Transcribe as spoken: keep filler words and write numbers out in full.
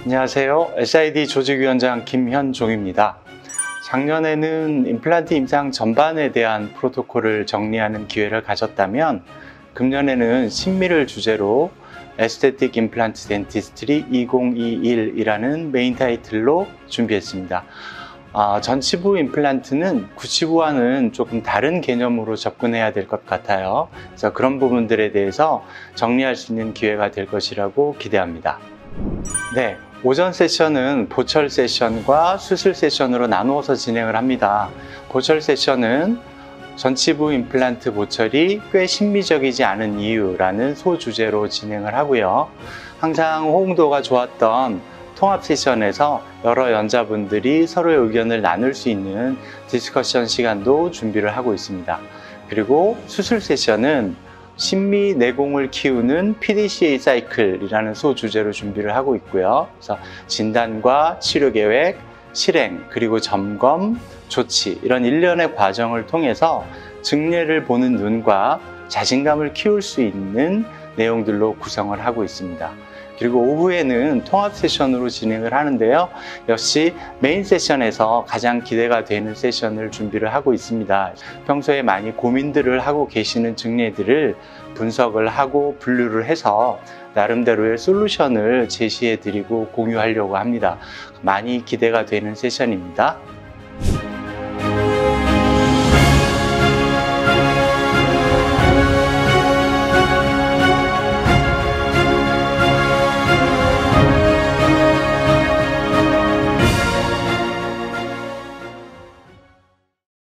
안녕하세요. 에스아이디 조직위원장 김현종입니다. 작년에는 임플란트 임상 전반에 대한 프로토콜을 정리하는 기회를 가졌다면 금년에는 심미를 주제로 에스테틱 임플란트 덴티스트리 이천이십일이라는 메인 타이틀로 준비했습니다. 아, 전치부 임플란트는 구치부와는 조금 다른 개념으로 접근해야 될 것 같아요. 그래서 그런 부분들에 대해서 정리할 수 있는 기회가 될 것이라고 기대합니다. 네, 오전 세션은 보철 세션과 수술 세션으로 나누어서 진행을 합니다. 보철 세션은 전치부 임플란트 보철이 꽤 심미적이지 않은 이유라는 소주제로 진행을 하고요. 항상 호응도가 좋았던 통합 세션에서 여러 연자분들이 서로의 의견을 나눌 수 있는 디스커션 시간도 준비를 하고 있습니다. 그리고 수술 세션은 심미 내공을 키우는 피디씨에이 사이클이라는 소주제로 준비를 하고 있고요. 그래서 진단과 치료 계획, 실행, 그리고 점검, 조치 이런 일련의 과정을 통해서 증례를 보는 눈과 자신감을 키울 수 있는 내용들로 구성을 하고 있습니다. 그리고 오후에는 통합 세션으로 진행을 하는데요. 역시 메인 세션에서 가장 기대가 되는 세션을 준비를 하고 있습니다. 평소에 많이 고민들을 하고 계시는 증례들을 분석을 하고 분류를 해서 나름대로의 솔루션을 제시해 드리고 공유하려고 합니다. 많이 기대가 되는 세션입니다.